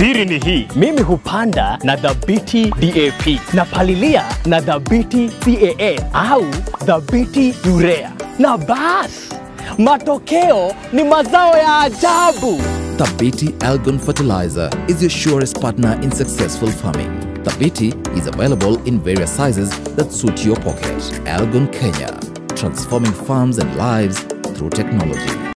Siri ni hii. Mimi hupanda na Thabiti DAP, na palilia na Thabiti CAN au Thabiti Urea. Na bas, matokeo ni mazao ya ajabu. Thabiti Elgon Fertilizer is your surest partner in successful farming. Thabiti is available in various sizes that suit your pocket. Elgon Kenya, transforming farms and lives through technology.